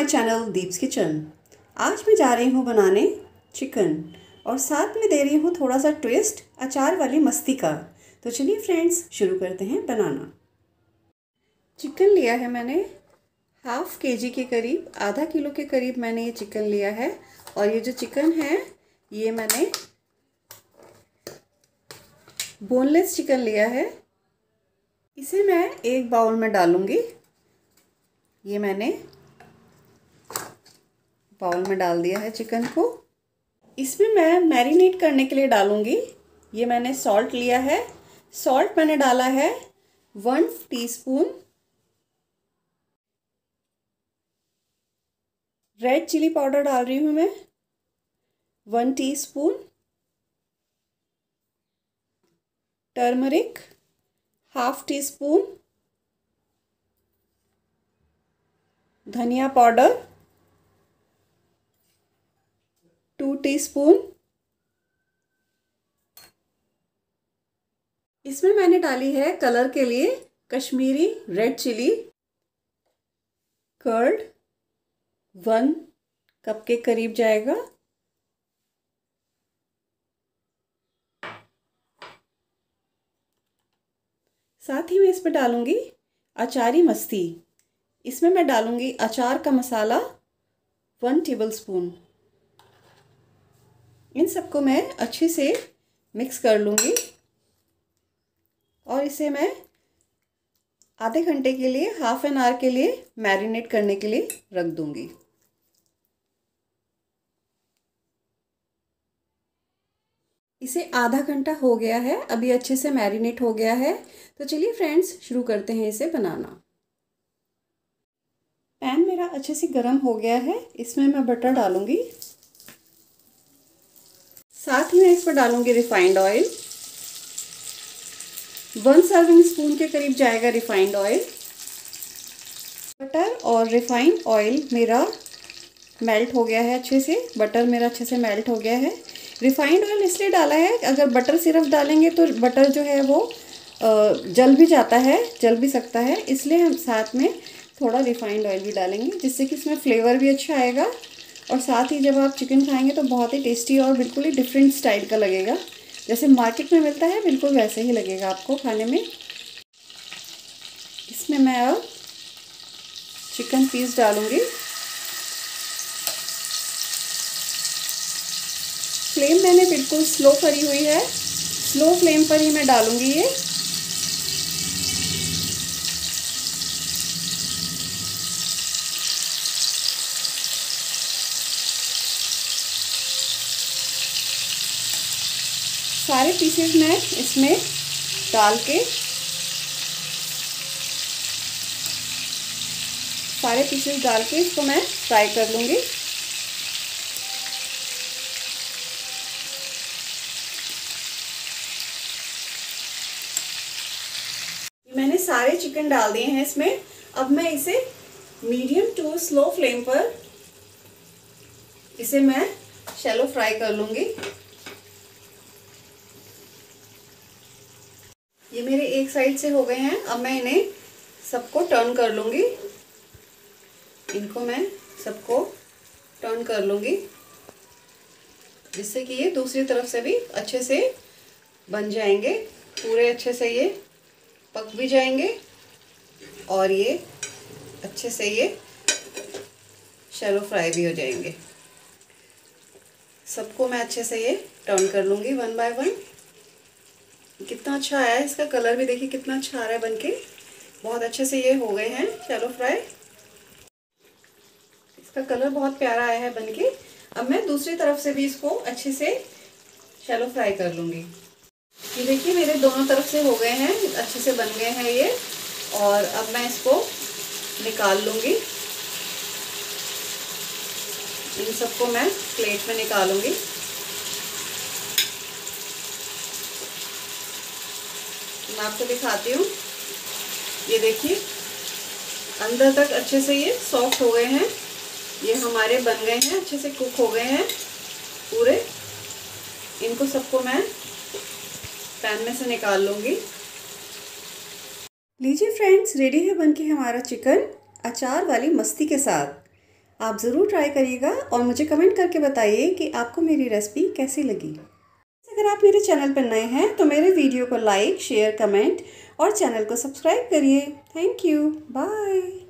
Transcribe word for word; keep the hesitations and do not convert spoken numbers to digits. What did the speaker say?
Channel Deep's kitchen. आज मैं जा रही हूँ बनाने चिकन और साथ में दे रही हूँ थोड़ा सा ट्विस्ट अचार वाली मस्ती का। तो चलिए फ्रेंड्स शुरू करते हैं बनाना। चिकन लिया है मैंने हाफ के जी के करीब, आधा किलो के करीब मैंने ये चिकन लिया है। और ये जो चिकन है ये मैंने बोनलेस चिकन लिया है। इसे मैं एक बाउल में डालूंगी। ये मैंने बाउल में डाल दिया है चिकन को। इसमें मैं मैरिनेट करने के लिए डालूंगी। ये मैंने सॉल्ट लिया है। सॉल्ट मैंने डाला है one teaspoon. Red chilli powder डाल रही हूँ मैं one teaspoon. Turmeric half teaspoon. धनिया पाउडर टू टीस्पून। इसमें मैंने डाली है कलर के लिए Kashmiri red chilli. Curd one cup के करीब जाएगा। साथ ही मैं इसमें डालूंगी अचारी मस्ती। इसमें मैं डालूंगी अचार का मसाला वन टेबलस्पून। इन सबको मैं अच्छे से मिक्स कर लूँगी और इसे मैं आधे घंटे के लिए हाफ एन आवर के लिए मैरिनेट करने के लिए रख दूँगी। इसे आधा घंटा हो गया है, अभी अच्छे से मैरिनेट हो गया है। तो चलिए फ्रेंड्स शुरू करते हैं इसे बनाना। पैन मेरा अच्छे से गर्म हो गया है। इसमें मैं बटर डालूँगी। साथ ही मैं इस पर डालूंगी refined oil. One serving spoon के करीब जाएगा रिफाइंड ऑयल। बटर और रिफाइंड ऑयल मेरा मेल्ट हो गया है अच्छे से। बटर मेरा अच्छे से मेल्ट हो गया है। रिफाइंड ऑयल इसलिए डाला है, अगर बटर सिर्फ डालेंगे तो बटर जो है वो जल भी जाता है, जल भी सकता है। इसलिए हम साथ में थोड़ा रिफाइंड ऑयल भी डालेंगे जिससे कि इसमें फ्लेवर भी अच्छा आएगा और साथ ही जब आप चिकन खाएंगे तो बहुत ही टेस्टी और बिल्कुल ही डिफरेंट स्टाइल का लगेगा। जैसे मार्केट में मिलता है बिल्कुल वैसे ही लगेगा आपको खाने में। इसमें मैं अब चिकन पीस डालूंगी। फ्लेम मैंने बिल्कुल स्लो करी हुई है। स्लो फ्लेम पर ही मैं डालूंगी ये। सारे पीसेस मैं इसमें डाल के सारे पीसेस डाल के इसको मैं फ्राई कर लूँगी। मैंने सारे चिकन डाल दिए हैं इसमें। अब मैं इसे मीडियम टू स्लो फ्लेम पर इसे मैं शैलो फ्राई कर लूँगी। ये मेरे एक साइड से हो गए हैं। अब मैं इन्हें सबको टर्न कर लूँगी। इनको मैं सबको टर्न कर लूँगी जिससे कि ये दूसरी तरफ से भी अच्छे से बन जाएंगे। पूरे अच्छे से ये पक भी जाएंगे और ये अच्छे से ये शैलो फ्राई भी हो जाएंगे। सबको मैं अच्छे से ये टर्न कर लूँगी वन बाय वन। कितना अच्छा आया है, इसका कलर भी देखिए कितना अच्छा आ रहा है बनके। बहुत अच्छे से ये हो गए हैं शैलो फ्राई। इसका कलर बहुत प्यारा आया है बनके। अब मैं दूसरी तरफ से भी इसको अच्छे से शैलो फ्राई कर लूँगी। ये देखिए मेरे दोनों तरफ से हो गए हैं, अच्छे से बन गए हैं ये। और अब मैं इसको निकाल लूँगी। इन सबको मैं प्लेट में निकालूंगी। मैं आपको दिखाती हूँ। ये देखिए अंदर तक अच्छे से ये सॉफ्ट हो गए हैं। ये हमारे बन गए हैं, अच्छे से कुक हो गए हैं पूरे। इनको सबको मैं पैन में से निकाल लूँगी। लीजिए फ्रेंड्स, रेडी है बनके हमारा चिकन अचार वाली मस्ती के साथ। आप ज़रूर ट्राई करिएगा और मुझे कमेंट करके बताइए कि आपको मेरी रेसिपी कैसी लगी। अगर आप मेरे चैनल पर नए हैं तो मेरे वीडियो को लाइक, शेयर, कमेंट और चैनल को सब्सक्राइब करिए। Thank you, bye.